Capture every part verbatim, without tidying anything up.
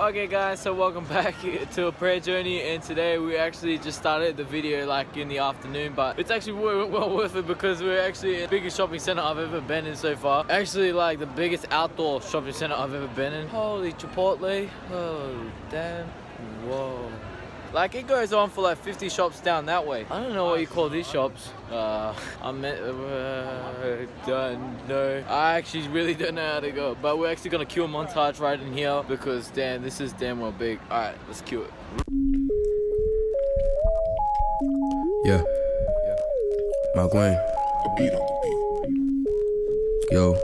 Okay guys, so welcome back to a prayer journey, and today we actually just started the video like in the afternoon, but it's actually well, well worth it because we're actually in the biggest shopping center I've ever been in so far. Actually like the biggest outdoor shopping center I've ever been in. Holy Chipotle, oh damn, whoa. Like it goes on for like fifty shops down that way. I don't know what you call these shops. Uh, I meant, uh, don't know. I actually really don't know how to go. But we're actually gonna cue a montage right in here because damn, this is damn well big. All right, let's cue it. Yeah. Mark Wayne. Yo.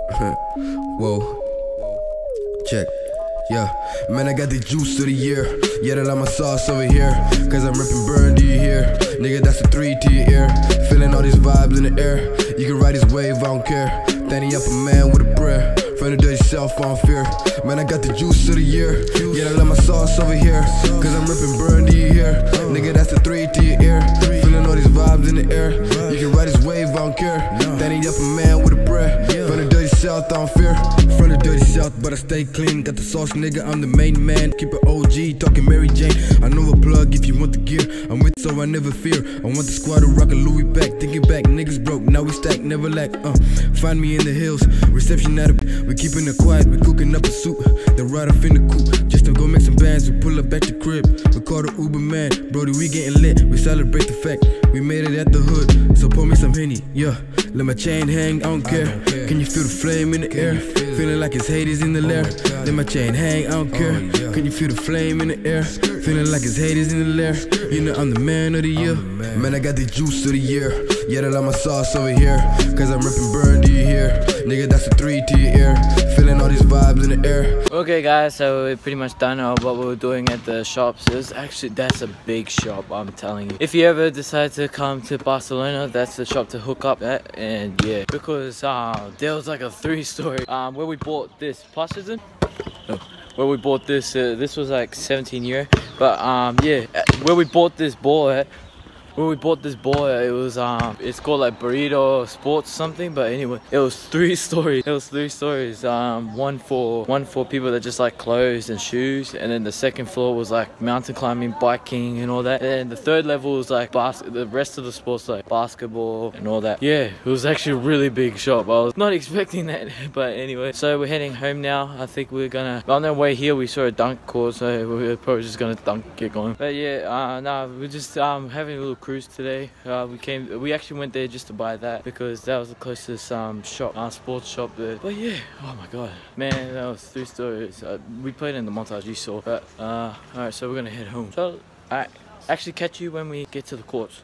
Whoa. Check. Yeah, man, I got the juice of the year. Yeah, I like my sauce over here. Cause I'm ripping burn, do you hear? Nigga, that's a three to your ear. Feeling all these vibes in the air. You can ride this wave, I don't care. Standing up a man with a prayer. From the dirty self, I don't fear. Man, I got the juice of the year. Yeah, I like my sauce over here. Cause I'm ripping burn, do you hear? Nigga, that's a three to your ear. Feeling all these vibes in the air. You can ride this wave, I don't care. Standing up a man with a prayer. From the dirty south, I don't fear. From the dirty south, but I stay clean. Got the sauce, nigga, I'm the main man. Keep it O G, talking Mary Jane. I know a plug if you want the gear. I'm with so I never fear. I want the squad to rock a Louis back. Thinking back, niggas broke, now we stack, never lack. Uh, find me in the hills, reception at a. We keeping it quiet, we cooking up a soup. Then ride off in the coupe, just to go make some bands. We pull up back to crib, we call the Uber man. Brody, we getting lit, we celebrate the fact we made it at the hood. So pour me some Henny, yeah. Let my chain hang, I don't care. Can you feel the flame in the air? Feeling like it's haters in the lair. Let my chain hang, I don't care. Can you feel the flame in the air? Feeling like it's haters in the lair. You know I'm the man of the year. Man, I got the juice of the year. Yeah, I like my sauce over here. Cause I'm ripping burn, do you hear? Nigga, that's a three to your ear. Feeling all these vibes in the air. Okay guys, so we're pretty much done of what we were doing at the shops. It was actually, that's a big shop, I'm telling you. If you ever decide to come to Barcelona, that's the shop to hook up at. And yeah, because uh, there was like a three-story um, where we bought this plasticine. No, where we bought this. Uh, this was like seventeen euro. But um, yeah, where we bought this ball at. When we bought this ball, it was um, it's called like Burrito Sports something. But anyway, it was three stories. It was three stories. Um, one for one for people that just like clothes and shoes, and then the second floor was like mountain climbing, biking, and all that. And the third level was like bas the rest of the sports like basketball and all that. Yeah, it was actually a really big shop. I was not expecting that, but anyway. So we're heading home now. I think we're gonna. On our way here, we saw a dunk court, so we're probably just gonna dunk get going. But yeah, uh, no, we're just um having a little cruise today. Uh, we came, we actually went there just to buy that because that was the closest um shop, uh, sports shop there. But yeah, oh my god, man, that was three stories. Uh, we played in the montage you saw. But uh, all right, so we're gonna head home. So I actually catch you when we get to the courts.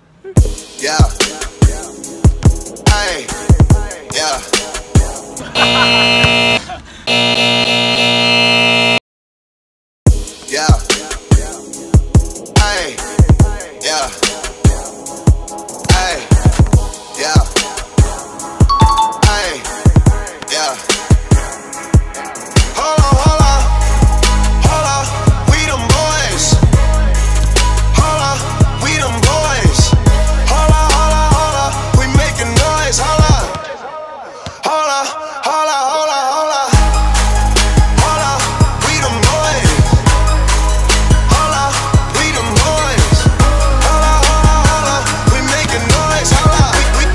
Yeah. Hey. Yeah. Yeah. Hey. Yeah. Hey, yeah. Hey, yeah. Hold on, hold on, hold on. We them boys. Hold on, we them boys. Hold on, hold on, hold on. We making noise. Hold on, hold on, hold on, hold on, hold on. Hold on, we them boys. Hold on, we them boys. Hold on, hold on, hold on. We making noise. Hold on.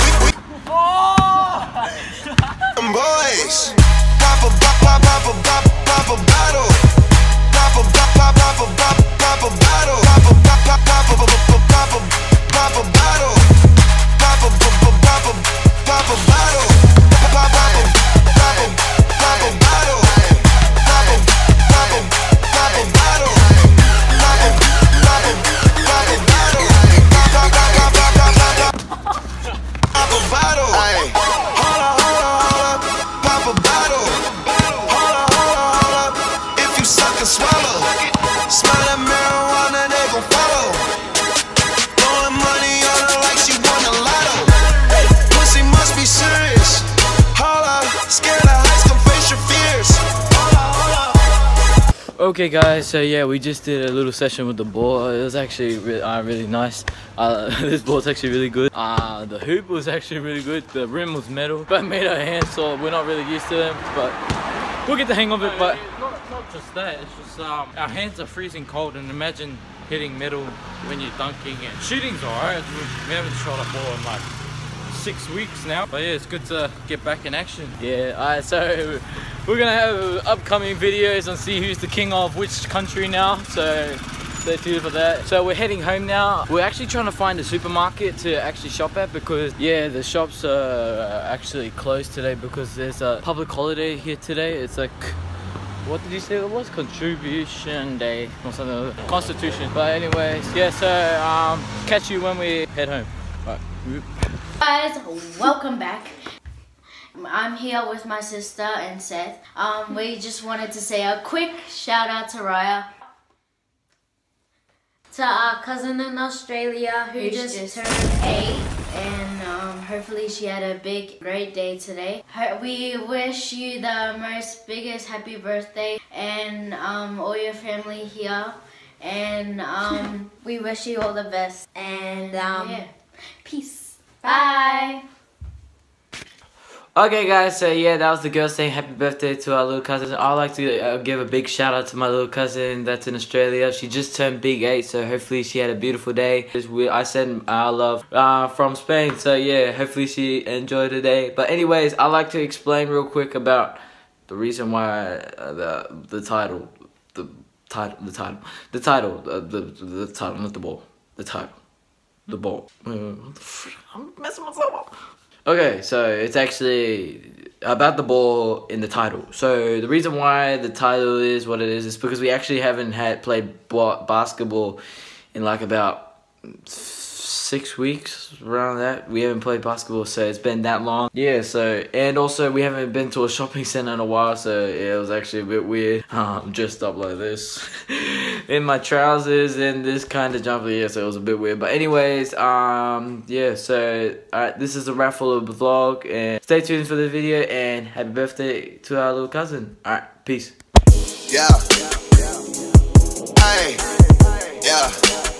Boys, pop a pop pop pop a pop pop a bottle, pop a pop pop pop a pop pop a bottle, pop a pop pop pop a pop a pop a bottle, pop a pop a pop a pop a bottle, pop pop pop a pop a pop a bottle, pop a pop a pop a bottle, pop a pop a pop a bottle, pop pop pop pop pop pop a bottle. Hold on. Pop a bottle. Hold on, hold on, hold on. If you suck and swallow, smell that marijuana, they gon' follow. Throwing money on her like she won a lotto. Pussy must be serious. Hold on, scared of heights, come face your fears. Hold on, hold on. Okay guys, so yeah, we just did a little session with the ball. It was actually really, uh, really nice. Uh, this ball's actually really good. Uh, the hoop was actually really good. The rim was metal, but made our hands, so we're not really used to them. But we'll get the hang of it. But just that, it's just um, our hands are freezing cold, and imagine hitting metal when you're dunking. And shooting's alright, we haven't shot a ball in like six weeks now, but yeah, it's good to get back in action. Yeah, alright, so we're gonna have upcoming videos on see who's the king of which country now, so stay tuned for that. So we're heading home now. We're actually trying to find a supermarket to actually shop at, because yeah, the shops are actually closed today because there's a public holiday here today. It's like, what did you say it was? Contribution Day or something like that. Constitution. But anyways, yeah, so um, catch you when we head home. All right. Guys, welcome back. I'm here with my sister and Seth. Um, we just wanted to say a quick shout out to Raya, to our cousin in Australia who Who's just, just turned eight, and um, hopefully she had a big, great day today. Her, we wish you the most biggest happy birthday, and um, all your family here, and um, we wish you all the best. And um, yeah. Peace. Bye. Okay guys, so yeah, that was the girl saying happy birthday to our little cousin. I'd like to uh, give a big shout out to my little cousin that's in Australia. She just turned big eight, so hopefully she had a beautiful day. I send our love uh, from Spain, so yeah, hopefully she enjoyed the day. But anyways, I'd like to explain real quick about the reason why uh, the the title, the title, the title, the title, uh, the the title, not the ball, the title. The ball. What the frick? I'm messing myself up. Okay, so it's actually about the ball in the title. So the reason why the title is what it is is because we actually haven't had played basketball in like about six weeks, around that. We haven't played basketball, so it's been that long. Yeah, so, and also we haven't been to a shopping center in a while, so yeah, it was actually a bit weird. Um, dressed up like this in my trousers and this kind of jumper, yeah, so it was a bit weird. But anyways, um, yeah, so alright, this is a wrap for the vlog, and stay tuned for the video, and happy birthday to our little cousin. Alright, peace. Yeah. Hey. Yeah.